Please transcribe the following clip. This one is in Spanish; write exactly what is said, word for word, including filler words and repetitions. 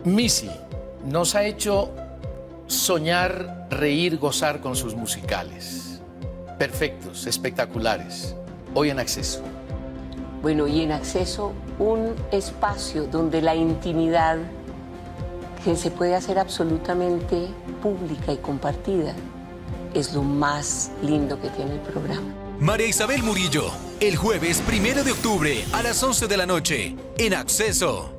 Missy nos ha hecho soñar, reír, gozar con sus musicales. Perfectos, espectaculares. Hoy en Acceso. Bueno, y en Acceso, un espacio donde la intimidad que se puede hacer absolutamente pública y compartida es lo más lindo que tiene el programa. María Isabel Murillo, el jueves primero de octubre a las once de la noche en Acceso.